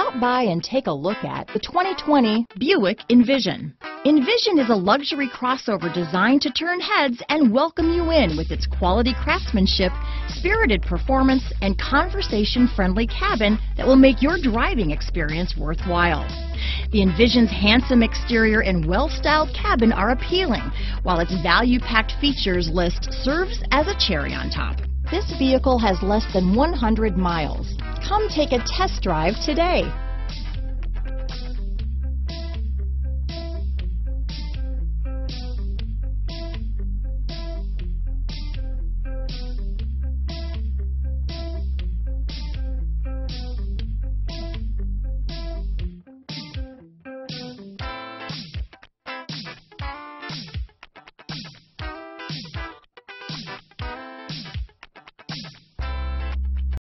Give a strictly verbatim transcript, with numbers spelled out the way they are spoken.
Stop by and take a look at the twenty twenty Buick Envision. Envision is a luxury crossover designed to turn heads and welcome you in with its quality craftsmanship, spirited performance, and conversation-friendly cabin that will make your driving experience worthwhile. The Envision's handsome exterior and well-styled cabin are appealing, while its value-packed features list serves as a cherry on top. This vehicle has less than one hundred miles. Come take a test drive today.